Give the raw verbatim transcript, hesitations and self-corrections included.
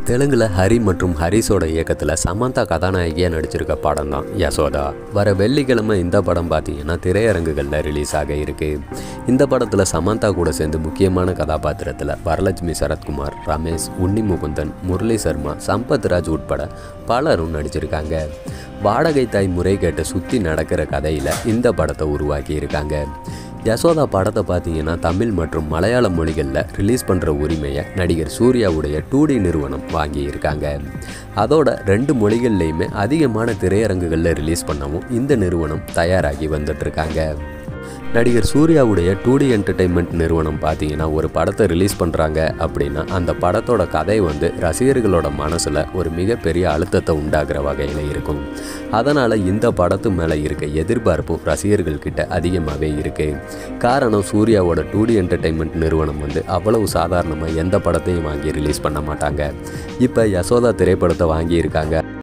தெலுங்குல ஹரி மற்றும் ஹரிஸோட இயக்கத்தில் சமந்தா கதாநாயகியாக நடிச்சிருக்க படம் தான் யசோதா. வர வெள்ளிக்கிழமை இந்த படம் பார்த்தீங்கன்னா திரையரங்குகளில் ரிலீஸ் ஆக இருக்கு. இந்த படத்தில் சமந்தா கூட சேர்ந்து முக்கியமான கதாபாத்திரத்தில் வரலட்சுமி சரத்குமார், ரமேஷ், உன்னி முகுந்தன், முரளி சர்மா, சம்பத் ராஜ் உட்பட பலரும் நடிச்சிருக்காங்க. வாடகை தாய் முறை கேட்டு சுற்றி நடக்கிற கதையில் இந்த படத்தை உருவாக்கி இருக்காங்க. யசோதா படத்தை பார்த்தீங்கன்னா தமிழ் மற்றும் மலையாள மொழிகளில் ரிலீஸ் பண்ணுற உரிமையை நடிகர் சூர்யாவுடைய டூ டி நிறுவனம் வாங்கியிருக்காங்க. அதோட ரெண்டு மொழிகள்லையுமே அதிகமான திரையரங்குகளில் ரிலீஸ் பண்ணவும் இந்த நிறுவனம் தயாராகி வந்துட்டுருக்காங்க. நடிகர் சூர்யாவுடைய டூ டி என்டர்டெயின்மெண்ட் நிறுவனம் பார்த்தீங்கன்னா ஒரு படத்தை ரிலீஸ் பண்ணுறாங்க அப்படின்னா அந்த படத்தோட கதை வந்து ரசிகர்களோட மனசில் ஒரு மிகப்பெரிய அழுத்தத்தை உண்டாக்குற வகையில் இருக்கும். அதனால் இந்த படத்து மேலே இருக்க எதிர்பார்ப்பும் ரசிகர்கள்கிட்ட அதிகமாகவே இருக்குது. காரணம் சூர்யாவோட டூ டி என்டர்டெயின்மெண்ட் நிறுவனம் வந்து அவ்வளவு சாதாரணமாக எந்த படத்தையும் வாங்கி ரிலீஸ் பண்ண மாட்டாங்க. இப்போ யசோதா திரைப்படத்தை வாங்கியிருக்காங்க.